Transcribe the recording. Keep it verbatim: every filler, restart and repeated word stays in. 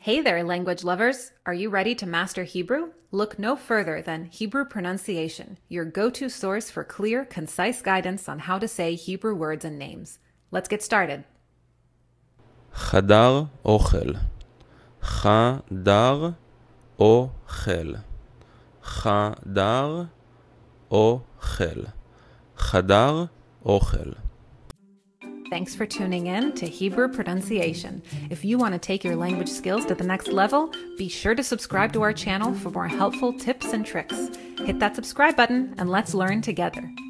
Hey there, language lovers! Are you ready to master Hebrew? Look no further than Hebrew Pronunciation, your go-to source for clear, concise guidance on how to say Hebrew words and names. Let's get started. חדר אוכל. חדר אוכל. חדר אוכל. חדר אוכל. Thanks for tuning in to Hebrew Pronunciation. If you want to take your language skills to the next level, be sure to subscribe to our channel for more helpful tips and tricks. Hit that subscribe button and let's learn together.